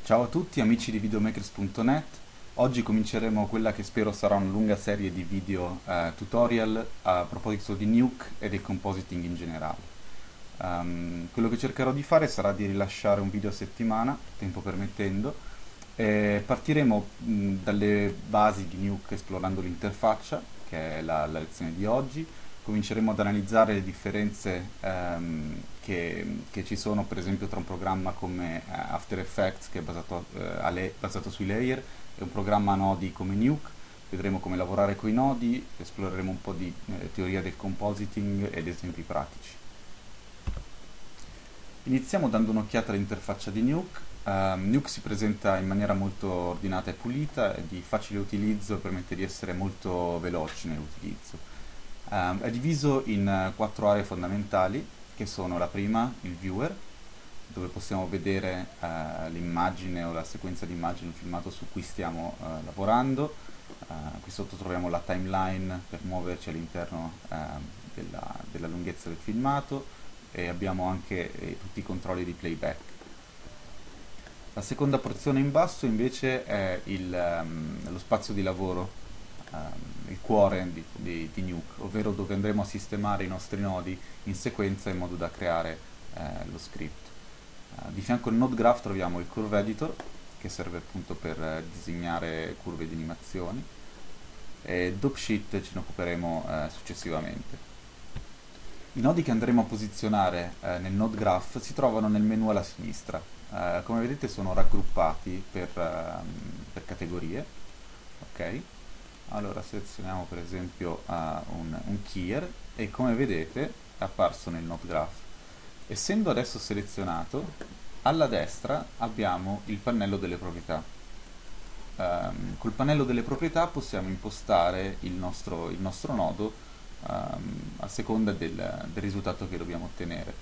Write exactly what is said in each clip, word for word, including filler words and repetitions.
Ciao a tutti amici di videomakers punto net. Oggi cominceremo quella che spero sarà una lunga serie di video eh, tutorial a proposito di Nuke e del compositing in generale. Um, quello che cercherò di fare sarà di rilasciare un video a settimana, tempo permettendo, e partiremo mh, dalle basi di Nuke esplorando l'interfaccia, che è la, la lezione di oggi. Cominceremo ad analizzare le differenze ehm, che, che ci sono per esempio tra un programma come eh, After Effects, che è basato, eh, a le- basato sui layer, e un programma a nodi come Nuke. Vedremo come lavorare con i nodi, esploreremo un po' di eh, teoria del compositing ed esempi pratici. Iniziamo dando un'occhiata all'interfaccia di Nuke. Um, Nuke si presenta in maniera molto ordinata e pulita, è di facile utilizzo e permette di essere molto veloci nell'utilizzo. Um, è diviso in uh, quattro aree fondamentali, che sono la prima, il viewer, dove possiamo vedere uh, l'immagine o la sequenza di immagini, il filmato su cui stiamo uh, lavorando. Uh, qui sotto troviamo la timeline per muoverci all'interno uh, della, della lunghezza del filmato, e abbiamo anche eh, tutti i controlli di playback. La seconda porzione in basso invece è il, um, lo spazio di lavoro, um, il cuore di, di, di Nuke, ovvero dove andremo a sistemare i nostri nodi in sequenza in modo da creare eh, lo script. Uh, di fianco al node graph troviamo il curve editor, che serve appunto per eh, disegnare curve di animazioni, e dope sheet ce ne occuperemo eh, successivamente. I nodi che andremo a posizionare eh, nel node graph si trovano nel menu alla sinistra. Eh, come vedete sono raggruppati per, ehm, per categorie. Ok? Allora selezioniamo per esempio uh, un, un keyer, e come vedete è apparso nel node graph. Essendo adesso selezionato, alla destra abbiamo il pannello delle proprietà. Um, col pannello delle proprietà possiamo impostare il nostro, il nostro nodo um, a seconda del, del risultato che dobbiamo ottenere.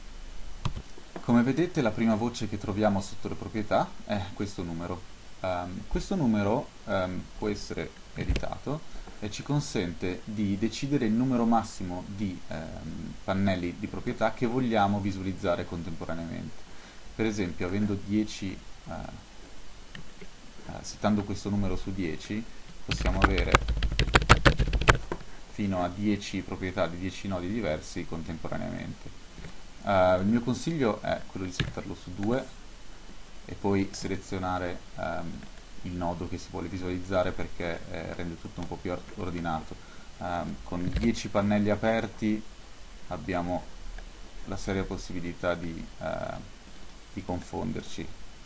Come vedete la prima voce che troviamo sotto le proprietà è questo numero. Um, questo numero um, può essere editato e ci consente di decidere il numero massimo di um, pannelli di proprietà che vogliamo visualizzare contemporaneamente. Per esempio, avendo dieci, uh, uh, settando questo numero su dieci, possiamo avere fino a dieci proprietà di dieci nodi diversi contemporaneamente. Uh, il mio consiglio è quello di settarlo su due e poi selezionare um, il nodo che si vuole visualizzare, perché eh, rende tutto un po' più ordinato. Um, con dieci pannelli aperti abbiamo la seria possibilità di, uh, di confonderci.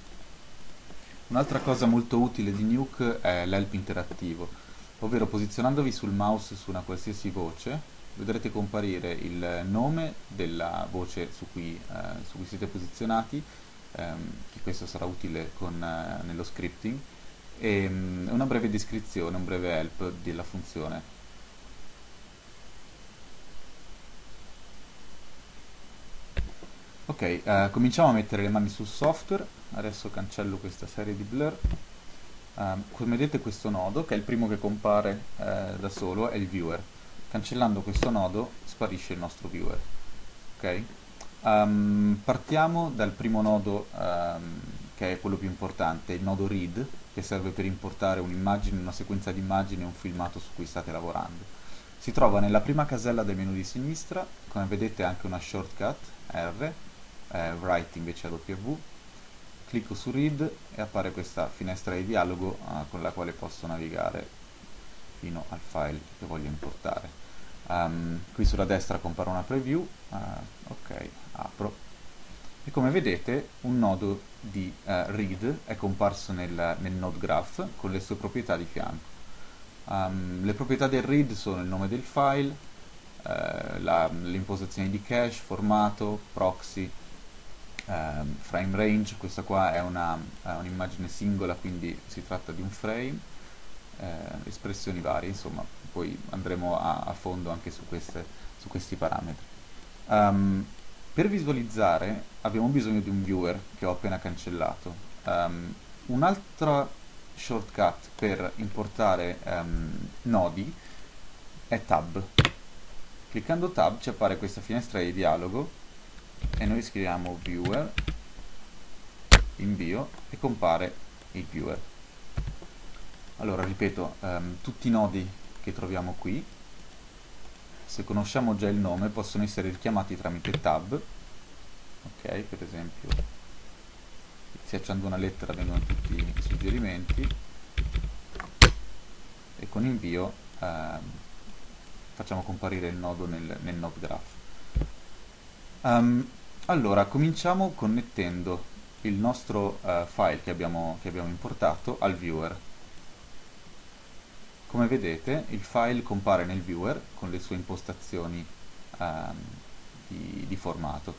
Un'altra cosa molto utile di Nuke è l'help interattivo, ovvero posizionandovi sul mouse su una qualsiasi voce vedrete comparire il nome della voce su cui, eh, su cui siete posizionati, ehm, che questo sarà utile con, eh, nello scripting, e um, una breve descrizione, un breve help della funzione. Ok, eh, cominciamo a mettere le mani sul software. Adesso cancello questa serie di blur. Um, come vedete questo nodo, che è il primo che compare eh, da solo, è il viewer. Cancellando questo nodo sparisce il nostro viewer. Ok? Um, partiamo dal primo nodo, um, che è quello più importante, il nodo read, che serve per importare un'immagine, una sequenza di immagini e un filmato su cui state lavorando. Si trova nella prima casella del menu di sinistra, come vedete anche una shortcut R, eh, write invece a W. Clicco su read e appare questa finestra di dialogo uh, con la quale posso navigare fino al file che voglio importare. Um, qui sulla destra compare una preview, uh, ok, apro, e come vedete un nodo di uh, read è comparso nel, nel node graph con le sue proprietà di fianco. Um, le proprietà del read sono il nome del file, uh, l'impostazione di cache, formato, proxy, Um, frame range. Questa qua è un'immagine singola, quindi si tratta di un frame, eh, espressioni varie, insomma, poi andremo a, a fondo anche su, queste, su questi parametri. Um, per visualizzare abbiamo bisogno di un viewer che ho appena cancellato. Um, un'altra shortcut per importare um, nodi è tab. Cliccando tab ci appare questa finestra di dialogo e noi scriviamo viewer invio e compare il viewer. Allora, ripeto, ehm, tutti i nodi che troviamo qui, se conosciamo già il nome, possono essere richiamati tramite tab. Ok, per esempio, schiacciando una lettera vengono tutti i suggerimenti e con invio ehm, facciamo comparire il nodo nel, nel node graph. Um, allora, cominciamo connettendo il nostro eh, file che abbiamo, che abbiamo importato al viewer. Come vedete, il file compare nel viewer con le sue impostazioni ehm, di, di formato.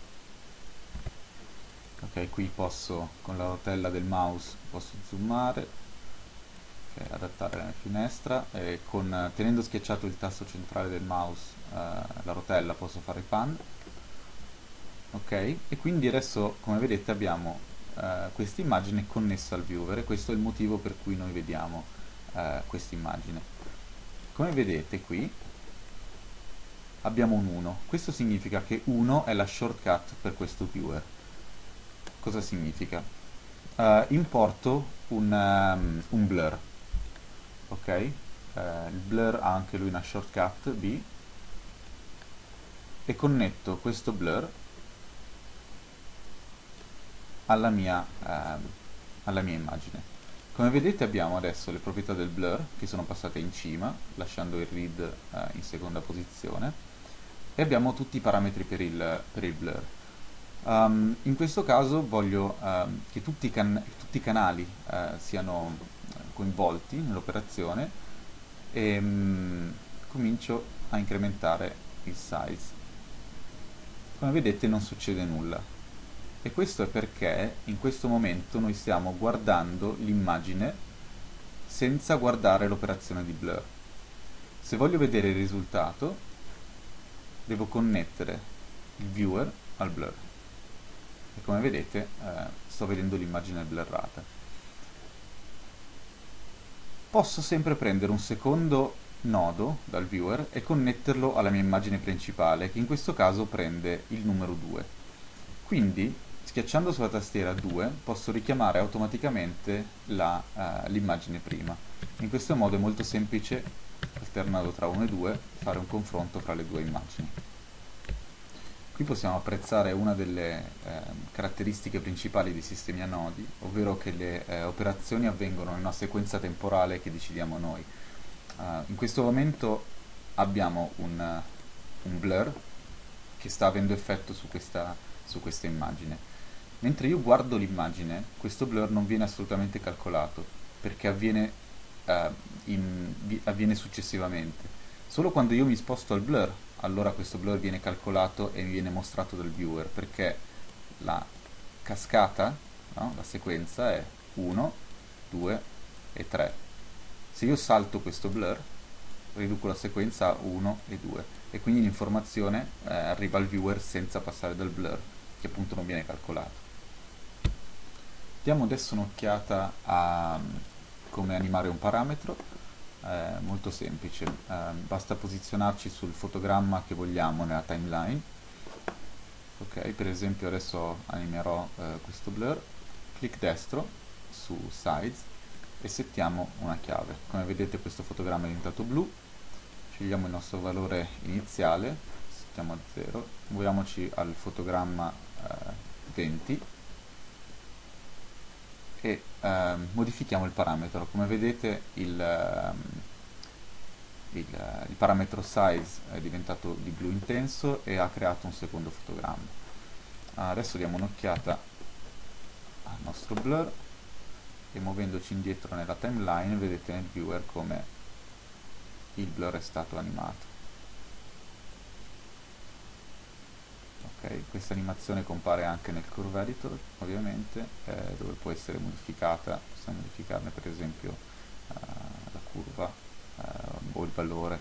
Ok, qui posso, con la rotella del mouse, posso zoomare, okay, adattare la finestra, e con, tenendo schiacciato il tasto centrale del mouse, eh, la rotella, posso fare pan. Ok, e quindi adesso, come vedete, abbiamo eh, questa immagine connessa al viewer, e questo è il motivo per cui noi vediamo eh, questa immagine. Come vedete qui abbiamo un uno, questo significa che uno è la shortcut per questo viewer. Cosa significa? Uh, importo un, um, un blur, ok? Uh, il blur ha anche lui una shortcut B, e connetto questo blur alla mia, uh, alla mia immagine. Come vedete abbiamo adesso le proprietà del blur che sono passate in cima, lasciando il read uh, in seconda posizione, e abbiamo tutti i parametri per il, per il blur. Um, in questo caso voglio um, che tutti i, can tutti i canali uh, siano coinvolti nell'operazione, e um, comincio a incrementare il size. Come vedete non succede nulla, e questo è perché in questo momento noi stiamo guardando l'immagine senza guardare l'operazione di blur. Se voglio vedere il risultato devo connettere il viewer al blur, e come vedete eh, sto vedendo l'immagine blurrata. Posso sempre prendere un secondo nodo dal viewer e connetterlo alla mia immagine principale, che in questo caso prende il numero due. Quindi, schiacciando sulla tastiera due, posso richiamare automaticamente l'immagine prima. In questo modo è molto semplice, alternando tra uno e due, fare un confronto fra le due immagini. Qui possiamo apprezzare una delle eh, caratteristiche principali dei sistemi a nodi, ovvero che le eh, operazioni avvengono in una sequenza temporale che decidiamo noi. Uh, in questo momento abbiamo un, uh, un blur che sta avendo effetto su questa, su questa immagine. Mentre io guardo l'immagine, questo blur non viene assolutamente calcolato, perché avviene, uh, in, avviene successivamente. Solo quando io mi sposto al blur, allora questo blur viene calcolato e mi viene mostrato dal viewer, perché la cascata, no? La sequenza è uno, due e tre. Se io salto questo blur, riduco la sequenza a uno e due, e quindi l'informazione eh, arriva al viewer senza passare dal blur, che appunto non viene calcolato. Diamo adesso un'occhiata a come animare un parametro. Eh, molto semplice, eh, basta posizionarci sul fotogramma che vogliamo nella timeline. Ok, per esempio adesso animerò eh, questo blur, clic destro su size e settiamo una chiave. Come vedete questo fotogramma è diventato blu, scegliamo il nostro valore iniziale, settiamo a zero, muoviamoci al fotogramma eh, venti e eh, modifichiamo il parametro. Come vedete il, eh, il, il parametro size è diventato di blu intenso e ha creato un secondo fotogramma. Adesso diamo un'occhiata al nostro blur e muovendoci indietro nella timeline vedete nel viewer come il blur è stato animato. Ok, questa animazione compare anche nel curve editor, ovviamente, eh, dove può essere modificata. Possiamo modificarne per esempio eh, la curva eh, o il valore.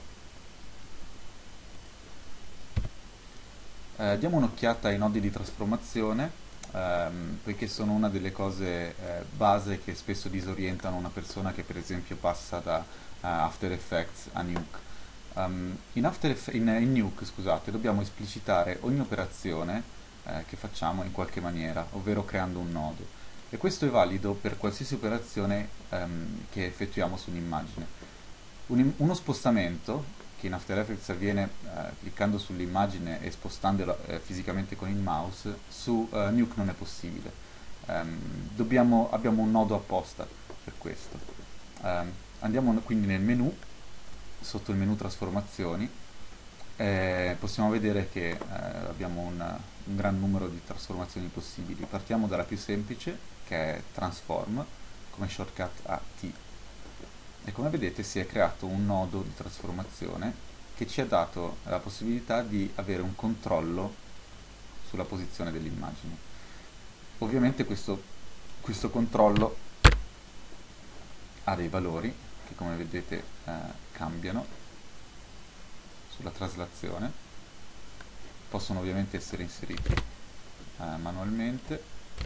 Eh, diamo un'occhiata ai nodi di trasformazione, ehm, poiché sono una delle cose eh, base che spesso disorientano una persona che per esempio passa da uh, After Effects a Nuke. Um, in, After Eff in, in Nuke, scusate, dobbiamo esplicitare ogni operazione eh, che facciamo in qualche maniera, ovvero creando un nodo. e questo è valido per qualsiasi operazione ehm, che effettuiamo su un'immagine. Un- uno spostamento che in After Effects avviene eh, cliccando sull'immagine e spostandola eh, fisicamente con il mouse, su eh, Nuke non è possibile. Ehm, dobbiamo- abbiamo un nodo apposta per questo. Ehm, andiamo quindi nel menu, sotto il menu trasformazioni, e possiamo vedere che eh, abbiamo un, un gran numero di trasformazioni possibili. Partiamo dalla più semplice, che è Transform, come shortcut a T. E come vedete si è creato un nodo di trasformazione che ci ha dato la possibilità di avere un controllo sulla posizione dell'immagine. Ovviamente questo, questo controllo ha dei valori che, come vedete, eh, cambiano sulla traslazione, possono ovviamente essere inseriti eh, manualmente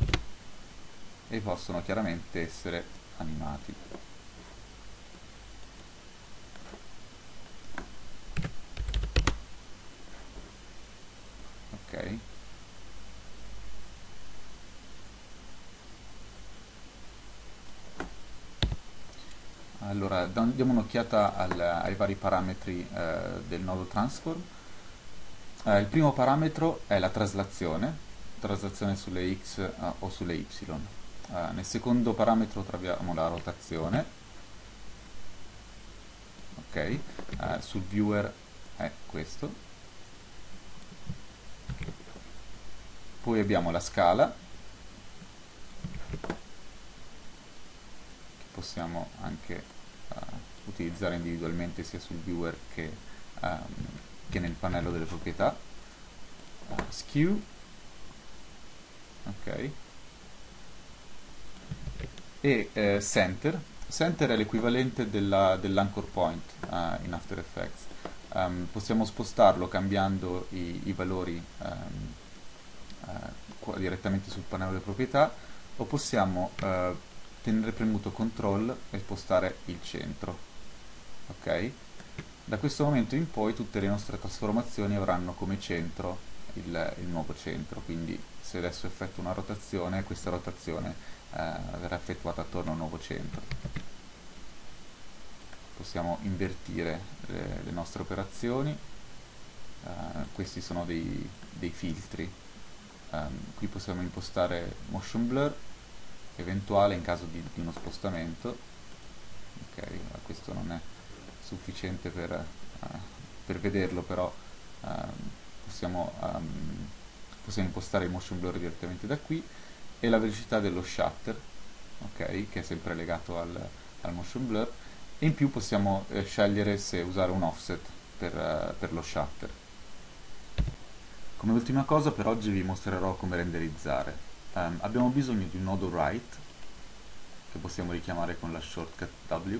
e possono chiaramente essere animati. Ok? Allora, da- diamo un'occhiata al- ai vari parametri eh, del nodo transform. Eh, il primo parametro è la traslazione, traslazione sulle x eh, o sulle y. Eh, nel secondo parametro troviamo la rotazione, ok? Eh, sul viewer è questo. Poi abbiamo la scala, che possiamo anche eh, utilizzare individualmente sia sul viewer che, ehm, che nel pannello delle proprietà. Uh, skew, ok? E eh, center. Center è l'equivalente della- dell'anchor point eh, in After Effects. Ehm, possiamo spostarlo cambiando i, i valori ehm, eh, qua- direttamente sul pannello delle proprietà, o possiamo eh, tenere premuto control e spostare il centro. Ok? Da questo momento in poi tutte le nostre trasformazioni avranno come centro il, il nuovo centro, quindi se adesso effettuo una rotazione, questa rotazione eh, verrà effettuata attorno al nuovo centro. Possiamo invertire le, le nostre operazioni. Eh, questi sono dei, dei filtri. Um, qui possiamo impostare motion blur eventuale in caso di, di uno spostamento. Ok, questo non è sufficiente per, uh, per vederlo, però um, possiamo, um, possiamo impostare il motion blur direttamente da qui, e la velocità dello shutter, ok, che è sempre legato al, al motion blur, e in più possiamo eh, scegliere se usare un offset per, uh, per lo shutter. Come ultima cosa per oggi vi mostrerò come renderizzare. Um, abbiamo bisogno di un nodo write che possiamo richiamare con la shortcut W.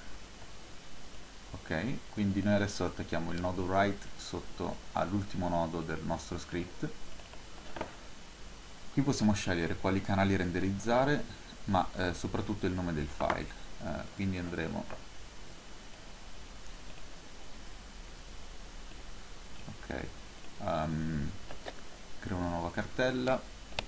Ok, quindi noi adesso attacchiamo il nodo write sotto all'ultimo nodo del nostro script. Qui possiamo scegliere quali canali renderizzare, ma eh, soprattutto il nome del file. Uh, quindi andremo ok, um, creo una nuova cartella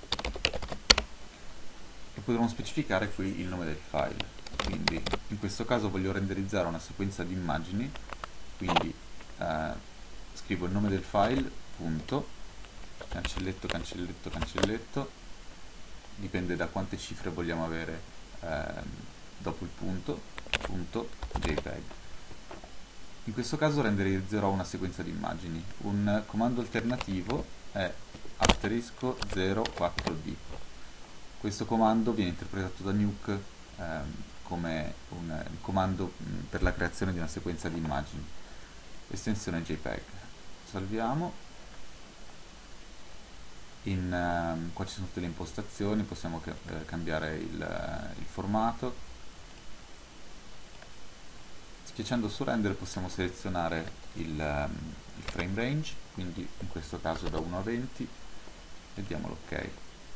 e potremo specificare qui il nome del file. Quindi in questo caso voglio renderizzare una sequenza di immagini, quindi eh, scrivo il nome del file, punto, cancelletto, cancelletto, cancelletto, dipende da quante cifre vogliamo avere eh, dopo il punto, punto JPEG. In questo caso renderizzerò una sequenza di immagini. Un comando alternativo è asterisco zero quattro D. Questo comando viene interpretato da Nuke ehm, come un, un comando mh, per la creazione di una sequenza di immagini. Estensione JPEG. Salviamo. In, ehm, qua ci sono tutte le impostazioni, possiamo ca eh, cambiare il, eh, il formato. Schiacciando su render possiamo selezionare il, um, il frame range, quindi in questo caso da uno a venti, e diamo l'ok.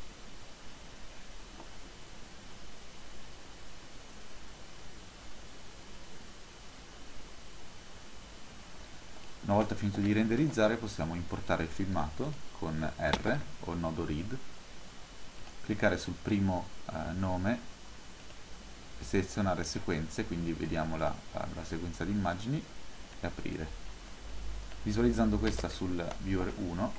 Una volta finito di renderizzare possiamo importare il filmato con R o il nodo read cliccare sul primo eh, nome e selezionare sequenze, quindi vediamo la, la sequenza di immagini e aprire. Visualizzando questa sul viewer uno,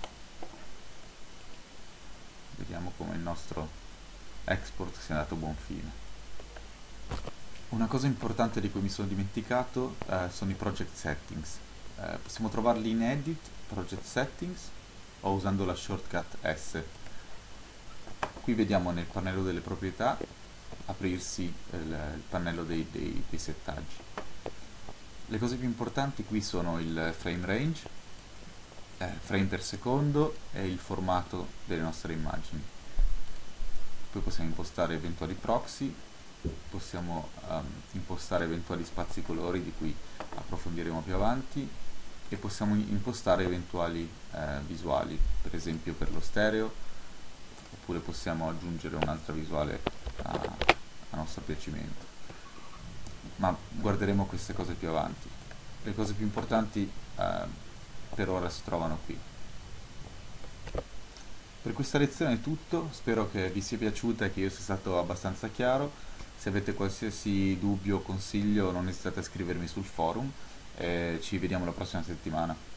vediamo come il nostro export sia andato a buon fine. Una cosa importante di cui mi sono dimenticato eh, sono i project settings. Eh, possiamo trovarli in Edit, Project Settings o usando la shortcut S. Qui vediamo nel pannello delle proprietà aprirsi il, il pannello dei, dei, dei settaggi. Le cose più importanti qui sono il frame range, eh, frame per secondo e il formato delle nostre immagini. Poi possiamo impostare eventuali proxy, possiamo um, impostare eventuali spazi colori di cui approfondiremo più avanti e possiamo impostare eventuali eh, visuali, per esempio per lo stereo, oppure possiamo aggiungere un'altra visuale a, a nostro piacimento. Ma guarderemo queste cose più avanti. Le cose più importanti eh, per ora si trovano qui. Per questa lezione è tutto, spero che vi sia piaciuta e che io sia stato abbastanza chiaro. Se avete qualsiasi dubbio o consiglio non esitate a scrivermi sul forum e ci vediamo la prossima settimana.